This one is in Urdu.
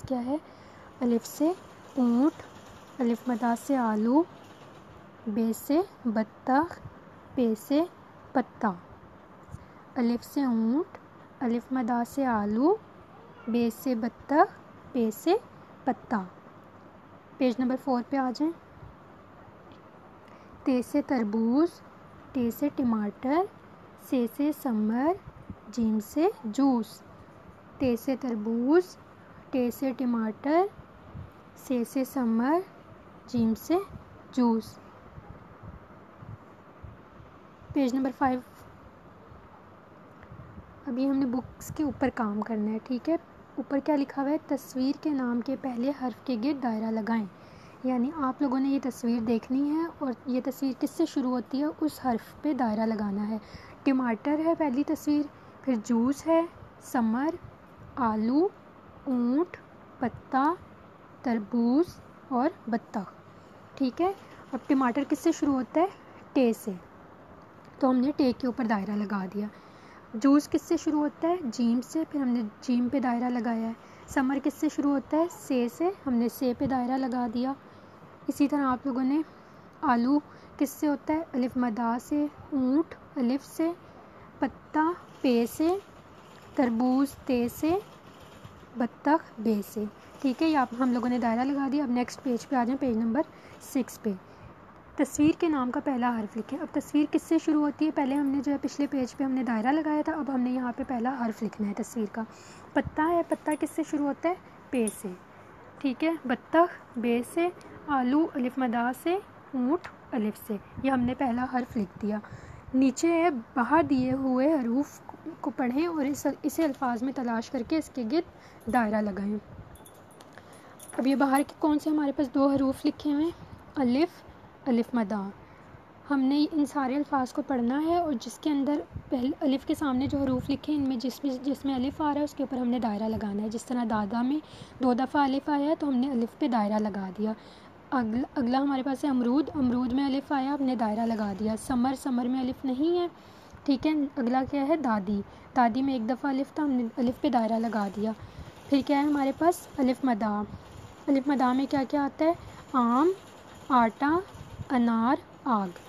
کیا ہے؟ الف سے اونٹ، الف مدہ سے آلو، بے سے بطخ، پے سے پتا۔ الف سے اونٹ، الف مدہ سے آلو، بے سے بطخ، پے سے پتا۔ پیج نمبر 4 پہ آ جائیں۔ تے سے تربوز، ٹے سے ٹماٹر، سے ثمر، جیم سے جوس۔ تے سے تربوز، ٹے سے ٹماٹر، سے ثمر، جیم سے جوس۔ Page number 5۔ ابھی ہم نے بکس کے اوپر کام کرنا ہے، ٹھیک ہے۔ اوپر کیا لکھا ہوا ہے؟ تصویر کے نام کے پہلے حرف کے گرد دائرہ لگائیں۔ یعنی آپ لوگوں نے یہ تصویر دیکھنی ہے اور یہ تصویر کس سے شروع ہوتی ہے؟ اس حرف پہ دائرہ لگانا ہے۔ ٹماٹر ہے پہلی تصویر، پھر جوس ہے، ثمر، آلو، اونٹ، پتا، تربوز اور بطخ، ٹھیک ہے۔ اب ٹماٹر کس سے شروع ہوتا ہے؟ ٹے سے، تو ہم نے ٹے کے اوپر دائرہ لگا دیا۔ جوس کس سے شروع ہوتا ہے؟ جیم سے، پھر ہم نے جیم پہ دائرہ لگایا ہے۔ ثمر کس سے شروع ہوتا ہے؟ سے، ہم نے سے پہ دائرہ لگا دیا۔ اسی طرح آپ لوگوں نے آلو کس سے ہوتا ہے؟ الف مدہ سے، اونٹ الف سے، پتا پے سے، تربوز تے سے، بطخ بے سے، ٹھیک ہے۔ یہ ہم لوگوں نے دائرہ لگا دیا۔ اب نیکسٹ پیج پہ آ جائیں، پیج نمبر 6 پہ۔ تصویر کے نام کا پہلا حرف لکھیں۔ اب تصویر کس سے شروع ہوتی ہے؟ پہلے ہم نے جو ہے پچھلے پیج پہ ہم نے دائرہ لگایا تھا، اب ہم نے یہاں پہ پہلا حرف لکھنا ہے تصویر کا۔ پتا ہے، پتا کس سے شروع ہوتا ہے؟ پے سے، ٹھیک ہے۔ بطخ بے سے، آلو الف مدہ سے، اونٹ الف سے، یہ ہم نے پہلا حرف لکھ دیا۔ نیچے ہے باہر دیے ہوئے حروف کو پڑھیں اور اسے الفاظ میں تلاش کر کے اس کے گرد دائرہ لگائیں۔ اب یہ باہر کے کون سے ہمارے پاس 2 حروف لکھے ہوئے ہیں؟ الف، الف مدہ۔ ہم نے ان سارے الفاظ کو پڑھنا ہے اور جس کے اندر پہلے الف کے سامنے جو حروف لکھے ہیں ان میں جس میں الف آ رہا ہے اس کے اوپر ہم نے دائرہ لگانا ہے۔ جس طرح دادا میں 2 دفعہ الف آیا ہے تو ہم نے الف پہ دائرہ لگا دیا۔ اگلا ہمارے پاس ہے امرود، امرود میں الف آیا، ہم نے دائرہ لگا دیا۔ ثمر، ثمر میں الف نہیں ہے، ٹھیک ہے۔ اگلا کیا ہے؟ دادی، دادی میں 1 دفعہ الف تھا، ہم نے الف پہ دائرہ لگا دیا۔ پھر کیا ہے ہمارے پاس؟ الف مدہ، الف مدہ میں کیا کیا آتا ہے؟ آم، آٹا، انار، آگ،